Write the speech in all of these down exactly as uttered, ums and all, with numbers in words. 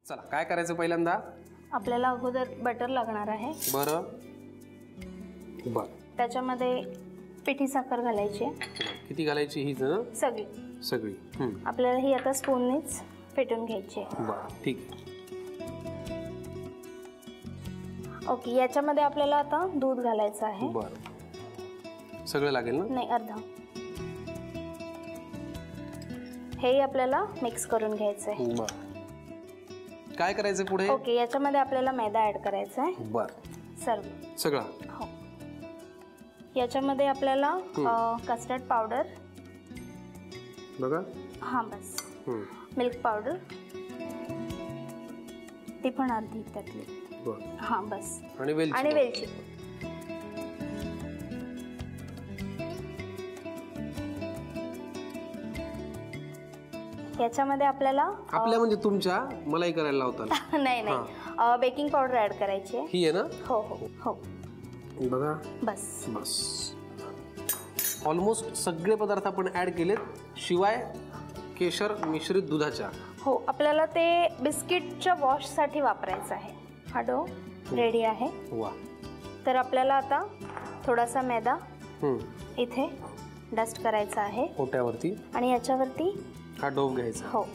चला काय करायचं पहिल्यांदा? आपल्याला अगोदर बटर लागणार आहे. बरं बर. त्याच्यामध्ये पिठी साखर घालायची. किती घालायची? ही ना सगळी सगळी. आपल्याला ही आता स्पूननेच फेटून घ्यायची. बरं ठीक आहे. ओके, याच्यामध्ये आपल्याला आता दूध घालायचं आहे. बरं सगळं लागेल ना? नाही, अर्धा. हे आपल्याला मिक्स करून घ्यायचं आहे. बरं काय करायचं पुढे? ओके, याच्यामध्ये आपल्याला मैदा ऍड करायचा आहे. बरं सर्व सगळा. हो. याच्यामध्ये आपल्याला कस्टर्ड पावडर बघा. हां बस. मिल्क पावडर ती पण अर्धी त्यातली. बरं हां बस. आणि वेलची. आणि वेलची. याच्यामध्ये आपल्याला आपल्या म्हणजे तुमच्या मलाही करायला लावता. नाही नाही, बेकिंग पावडर ऍड करायची आहे. ही आहे ना? हो हो हो. बघा बस बस. ऑलमोस्ट सगळे पदार्थ आपण ऍड केलेत, शिवाय केशर मिश्रित दुधाच्या. हो, आपल्याला ते बिस्किटच्या वॉश साठी वापरायचं आहे. हा डो रेडी आहे. वा. तर आपल्याला आता थोडासा मैदा इथे डस्ट करायचा आहे ओट्यावरती, आणि याच्यावरती हा डो घ्यायचा. हो,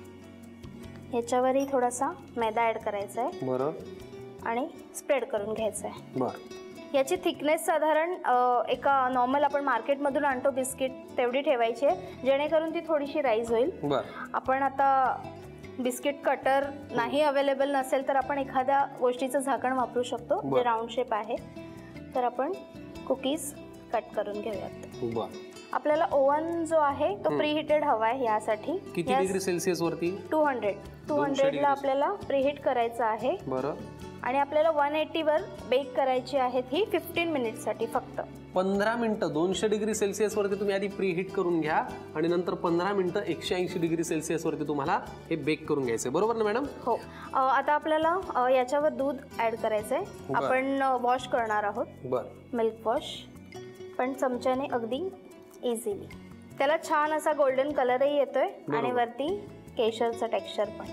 याच्यावरही थोडासा मैदा ऍड करायचा आहे. बरं. आणि स्प्रेड करून घ्यायचं आहे. बरं. याची थिकनेस साधारण एका नॉर्मल आपण मार्केटमधून आणतो बिस्किट तेवढी ठेवायची आहे, जेणेकरून ती थोडीशी राईज होईल. बरं. आपण आता बिस्किट कटर नाही अवेलेबल नसेल तर आपण एखाद्या गोष्टीचं झाकण वापरू शकतो जे राऊंड शेप आहे. तर आपण कुकीज कट करून घेऊयात. बरं. आपल्याला ओव्हन जो आहे तो प्रीहीटेड हवा आहे. यासाठी किती डिग्री सेल्सिअस वरती? टू हंड्रेड टू हंड्रेड ला आपल्याला प्रीहीट करायचं आहे. बरं. आणि आपल्याला वन एटी वर बेक करायची आहेत ही फिफ्टीन मिनिट साठी फक्त. पंधरा मिनिटं दोनशे डिग्री सेल्सिअस वरती तुम्ही आधी प्रीहीट करून घ्या, आणि नंतर पंधरा मिनिटं एकशे ऐंशी डिग्री सेल्सिअस वरती तुम्हाला हे बेक करून घ्यायचंय. बरोबर ना मॅडम? हो. आता आपल्याला याच्यावर दूध ऍड करायचंय. आपण वॉश करणार आहोत. बरं. मिल्क वॉश, पण चमच्याने अगदी इझिली. त्याला छान असा गोल्डन कलरही येतोय आणि वरती केशरचं टेक्स्चर पण.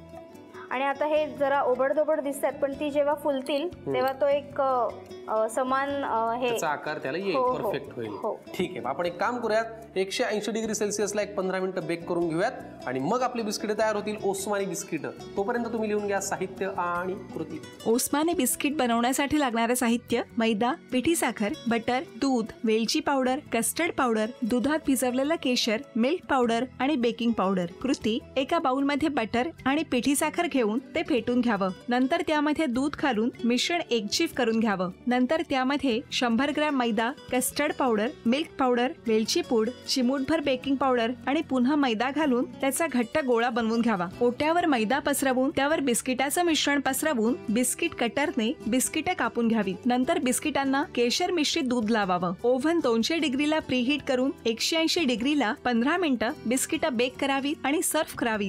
आणि आता हे जरा ओबडधोबड दिसतात, पण ती जेव्हा फुलतील तेव्हा तो एक समान हे आकार त्याला येईल, परफेक्ट होईल. ठीक आहे, आपण एक काम करूयात, एकशे ऐंशी डिग्री सेल्सिअसला एक पंधरा मिनिटं बेक करून घेऊयात, आणि मग आपली बिस्किट तयार होतील, ओस्मानी बिस्किट. तोपर्यंत तुम्ही लिहून घ्या साहित्य आणि कृती. ओस्मानी बिस्किट बनवण्यासाठी लागणारे साहित्य: मैदा, पिठी साखर, बटर, दूध, वेलची पावडर, कस्टर्ड पावडर, दुधात भिजवलेलं केशर, मिल्क पावडर आणि बेकिंग पावडर. कृती: एका बाउलमध्ये बटर आणि पिठी साखर घेऊन ते फेटून घ्यावं. नंतर त्यामध्ये दूध घालून मिश्रण एकजीव करून घ्यावं. नंतर त्यामध्ये शंभर ग्रॅम मैदा, कस्टर्ड पावडर, मिल्क पावडर, वेलची पूड, चिमूटभर बेकिंग पावडर आणि पुन्हा मैदा घालून त्याचा घट्ट गोळा बनवून घ्यावा. ओट्यावर मैदा पसरवून त्यावर बिस्किटाचं मिश्रण पसरवून बिस्किट कटरने बिस्किटं कापून घ्यावीत. नंतर बिस्किटांना केशर मिश्रित दूध लावावं. ओव्हन दोनशे डिग्रीला प्रीहीट करून एकशे ऐंशी डिग्रीला पंधरा मिनिटं बिस्किटं बेक करावीत आणि सर्व्ह करावीत.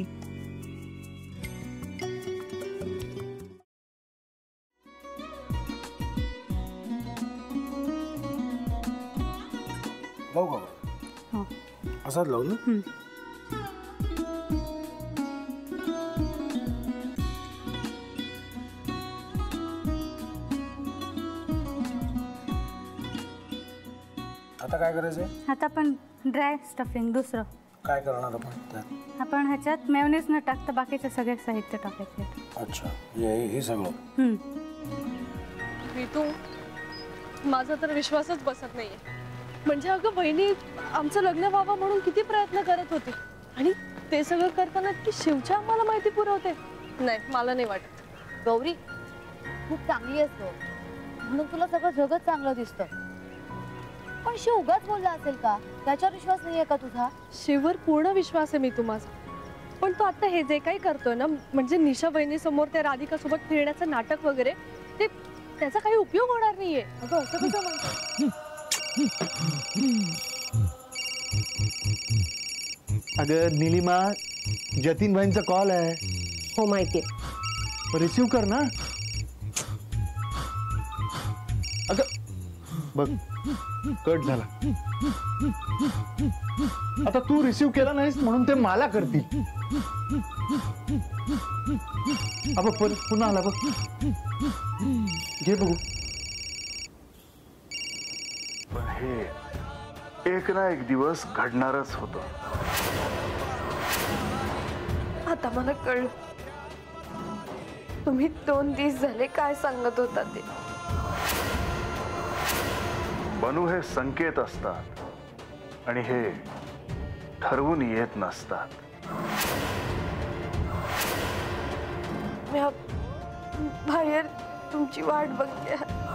लावू का? असाच लावू ना? आता काय करायचंय? आता आपण ड्राय स्टफिंग दुसरं काय करणार आपण त्यात? आपण ह्याच्यात मेयोनीज न टाकता बाकीचे सगळे साहित्य टाकायचे. अच्छा, हे सगळं. ऋतू, माझा तर विश्वासच बसत नाहीये. म्हणजे अगं बहिणी आमचं लग्न व्हावं म्हणून किती प्रयत्न करत होते, आणि ते सगळं करताना की शिवच्या आम्हाला माहिती पुरवते. नाही, मला नाही वाटत. गौरी खूप चांगली असतो म्हणून तुला सगळं जगत चांगलं दिसतं, पण शिव उगाच बोलला असेल का? त्याच्यावर विश्वास नाहीये का तुझा? शिववर पूर्ण विश्वास आहे मी तुम्हाला, पण तो आता हे जे काही करतोय ना, म्हणजे निशा बहिणी समोर त्या राधिका सोबत फिरण्याचं नाटक वगैरे, ते त्याचा काही उपयोग होणार नाहीये. अगं असं कसं म्हणतो? अगं नीलिमा, जतीन भाईंचा कॉल आहे. हो माहिती, रिसीव कर ना. अगं बघ, कट झाला. आता तू रिसीव केला नाहीस म्हणून ते मला करतील. अब पुन्हा आला बघ. घे बघू. पण हे एक ना एक दिवस घडणारच होतं. आता मला कळलं तुम्ही दोन दिवस झाले काय सांगत होता ते. बनू हे संकेत असतात आणि हे ठरवून येत नसतात. मी बाहेर तुमची वाट बघते.